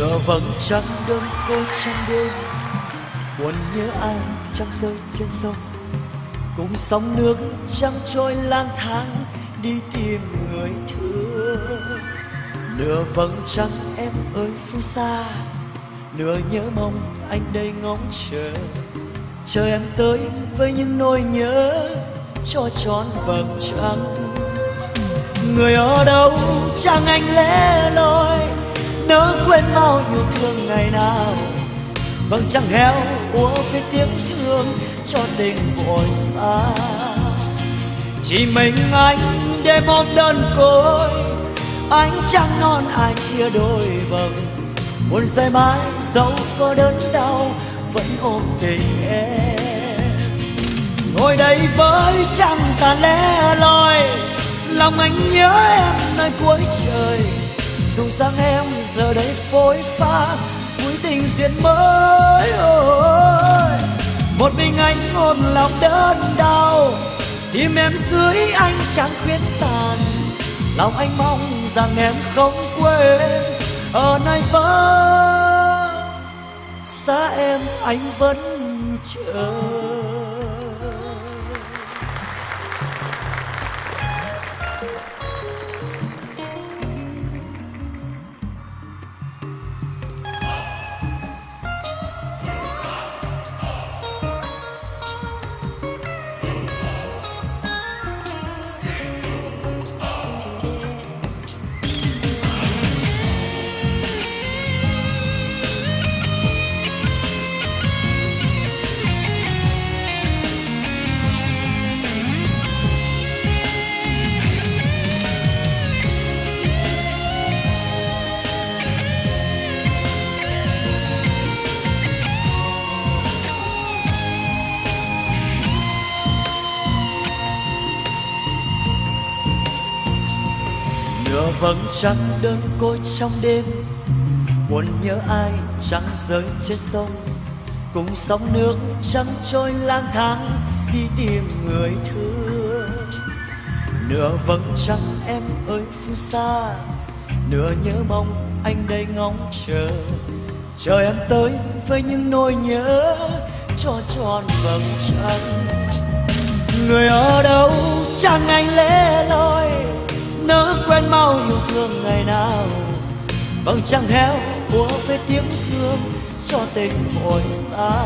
Nửa vầng trăng đơn côi trong đêm, buồn nhớ ai trăng rơi trên sông, cùng sóng nước trăng trôi lang thang đi tìm người thương. Nửa vầng trăng em ơi phương xa, nửa nhớ mong anh đây ngóng chờ em tới với những nỗi nhớ cho tròn vầng trăng. Người ở đâu chẳng anh lẻ loi, nỡ quên bao yêu thương ngày nào. Vầng trăng héo úa với tiếng thương cho tình vội xa. Chỉ mình anh đêm ôm đơn côi, ánh trăng non ai chia đôi vầng. Buồn say mãi dẫu có đớn đau vẫn ôm tình em. Ngồi đây với trăng tàn lẻ loi, lòng anh nhớ em nơi cuối trời. Dù sáng em giờ đây phôi pha cuối tình duyên mới. Một mình anh ôm lòng đớn đau, tim em dưới anh chẳng khuyết tàn. Lòng anh mong rằng em không quên, ở nơi vắng xa em anh vẫn chờ. Nửa vầng trăng đơn côi trong đêm, buồn nhớ ai trăng rơi trên sông, cùng sóng nước trăng trôi lang thang đi tìm người thương. Nửa vầng trăng em ơi phương xa, nửa nhớ mong anh đây ngóng chờ em tới với những nỗi nhớ cho tròn vầng trăng. Người ở đâu chẳng anh lẻ loi, nỡ quên mau yêu thương ngày nào. Vầng trăng héo úa với tiếng thương cho tình vội xa.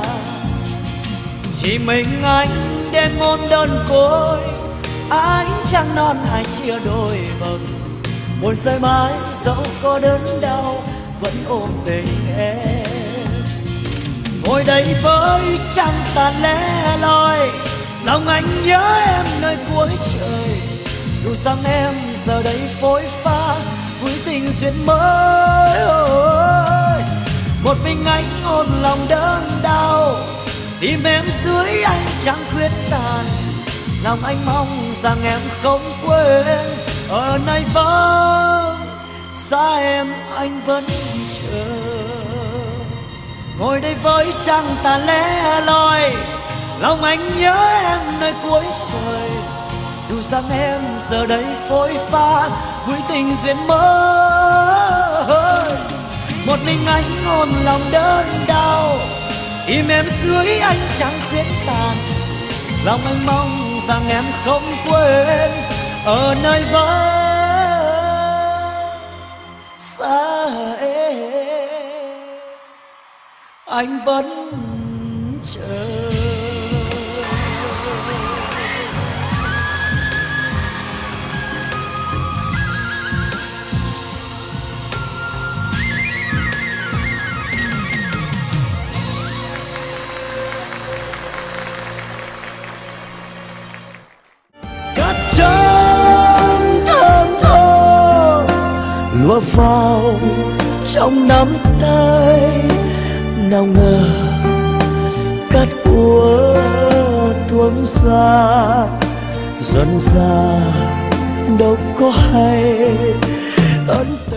Chỉ mình anh đêm ôm đơn côi, ánh trăng non ai chia đôi vầng. Buồn rơi mãi dẫu có đớn đau vẫn ôm tình em. Ngồi đây với trăng tàn lẻ loi, lòng anh nhớ em nơi cuối trời. Dù rằng em giờ đây phôi pha vui tình duyên mới. Một mình anh ôm lòng đớn đau, tim em dưới anh chẳng khuyết tàn. Lòng anh mong rằng em không quên, ở nơi vắng xa em anh vẫn chờ. Ngồi đây với trăng tàn lẻ loi, lòng anh nhớ em nơi cuối trời. Dù rằng em giờ đây phôi pha vui tình duyên mới. Một mình anh ôm lòng đớn đau, tim em dưới anh chẳng khuyết tàn. Lòng anh mong rằng em không quên, ở nơi vắng xa em anh vẫn chờ. Lúa vào trong nắm tay, nào ngờ cát úa tuôn ra dần ra đâu có hay ân tình.